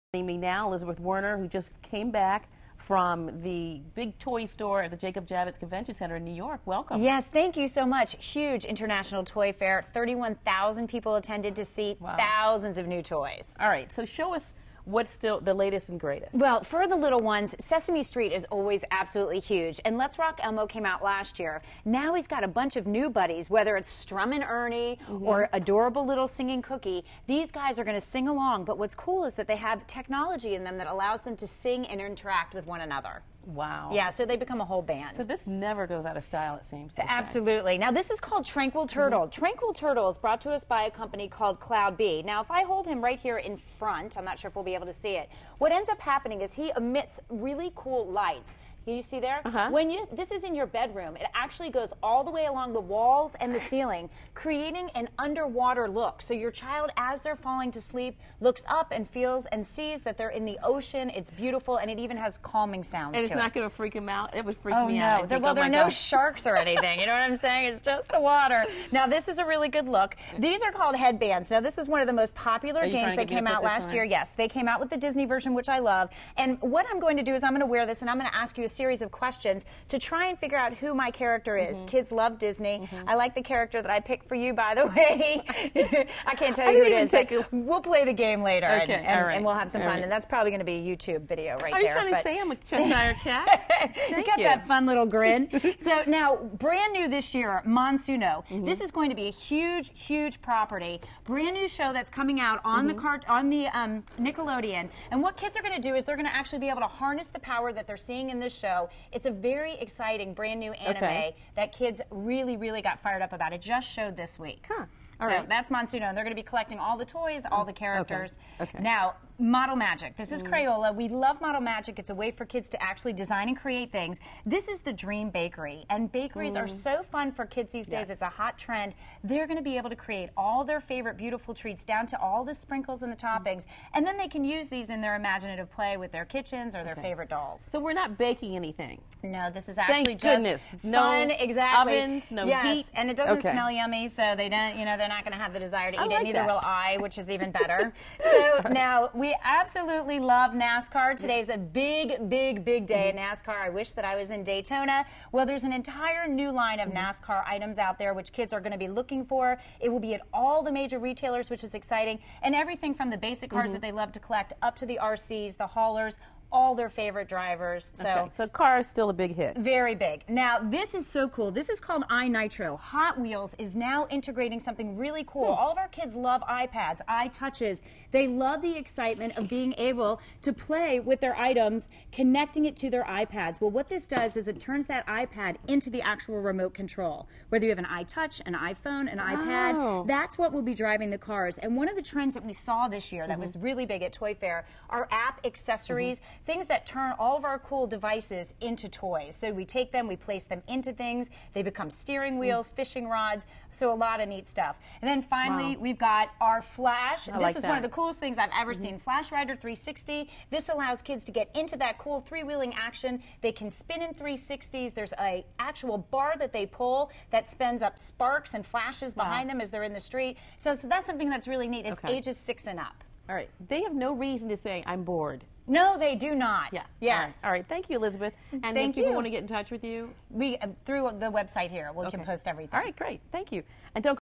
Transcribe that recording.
Joining me now, Elizabeth Werner, who just came back from the big toy store at the Jacob Javits Convention Center in New York. Welcome. Yes, thank you so much. Huge international toy fair. 31,000 people attended to see thousands of new toys. All right, so show us what's still the latest and greatest. Well, for the little ones, Sesame Street is always absolutely huge. And Let's Rock Elmo came out last year. Now he's got a bunch of new buddies, whether it's Strummin' Ernie or adorable little singing Cookie. These guys are going to sing along, but what's cool is that they have technology in them that allows them to sing and interact with one another. Wow. Yeah, so they become a whole band. So this never goes out of style, it seems. Absolutely. Now, this is called Tranquil Turtle. Tranquil Turtle is brought to us by a company called Cloud B. Now, if I hold him right here in front, I'm not sure if we'll be able to see it, what ends up happening is he emits really cool lights. Can you see there? When this is in your bedroom, it actually goes all the way along the walls and the ceiling, creating an underwater look. So your child, as they're falling to sleep, looks up and feels and sees that they're in the ocean. It's beautiful, and it even has calming sounds to it. And it's not going to freak them out? It would freak me out. Well, there are no sharks or anything. You know what I'm saying? It's just the water. Now, this is a really good look. These are called headbands. Now, this is one of the most popular games that came out last year. Yes, they came out with the Disney version, which I love. And what I'm going to do is I'm going to wear this, and I'm going to ask you a series of questions to try and figure out who my character is. Kids love Disney. I like the character that I picked for you, by the way. I can't tell you who it is, but we'll play the game later, and we'll have some fun. And that's probably going to be a YouTube video right there. Are you trying to say I'm a Cheshire cat? You got that fun little grin. So now, brand new this year, Monsuno. This is going to be a huge, huge property. Brand new show that's coming out on the Nickelodeon. And what kids are going to do is they're going to actually be able to harness the power that they're seeing in this show. It's a very exciting, brand new anime that kids really, really got fired up about. It just showed this week. So that's Monsuno, and they're going to be collecting all the toys, all the characters. Now, Model Magic. This is Crayola. We love Model Magic. It's a way for kids to actually design and create things. This is the Dream Bakery, and bakeries are so fun for kids these days. It's a hot trend. They're going to be able to create all their favorite beautiful treats down to all the sprinkles and the toppings, and then they can use these in their imaginative play with their kitchens or their favorite dolls. So we're not baking anything? No, this is actually just fun. Exactly. Ovens, no heat. And it doesn't smell yummy, so they don't, they're not going to have the desire to eat it. Neither will I, which is even better. So now, we absolutely love NASCAR. Today's a big, big, big day in NASCAR. I wish that I was in Daytona. Well, there's an entire new line of NASCAR items out there which kids are going to be looking for. It will be at all the major retailers, which is exciting, and everything from the basic cars that they love to collect up to the RCs, the haulers, all their favorite drivers. So car is still a big hit. Very big. Now, this is so cool. This is called iNitro. Hot Wheels is now integrating something really cool. All of our kids love iPads, iTouches. They love the excitement of being able to play with their items, connecting it to their iPads. Well, what this does is it turns that iPad into the actual remote control. Whether you have an iTouch, an iPhone, an iPad, that's what will be driving the cars. And one of the trends that we saw this year that was really big at Toy Fair are app accessories, things that turn all of our cool devices into toys. So we take them, we place them into things, they become steering wheels, fishing rods, so a lot of neat stuff. And then finally, we've got our Flash. This is one of the coolest things I've ever seen. Flash Rider 360. This allows kids to get into that cool three-wheeling action. They can spin in 360s. There's a actual bar that they pull that spins up sparks and flashes behind them as they're in the street. So that's something that's really neat. It's ages 6 and up. All right. They have no reason to say, I'm bored. No, they do not. Yes. All right. Thank you, Elizabeth. And if people want to get in touch with you? Through the website here. We can post everything. All right, great. Thank you. And don't